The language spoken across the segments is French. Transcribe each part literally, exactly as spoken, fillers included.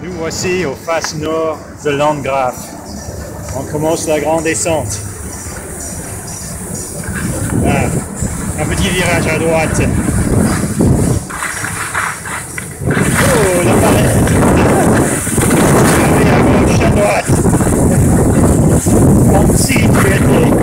Nous voici aux faces nord de Landgraf. On commence la grande descente. Ah, un petit virage à droite. Oh, la palette. À gauche, à droite. Anti-sécurité.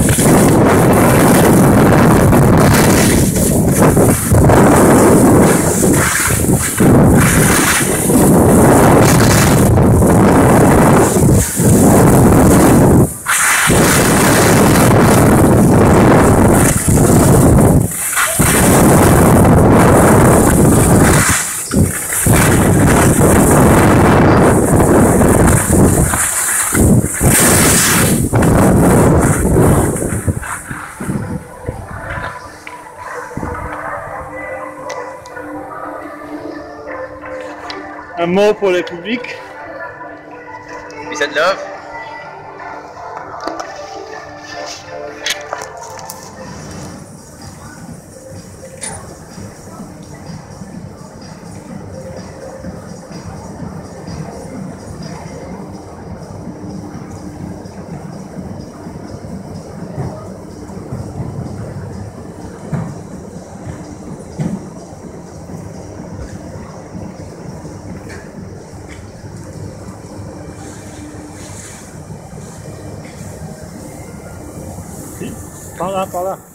Un mot pour le public. Peace and love. Par là, par là.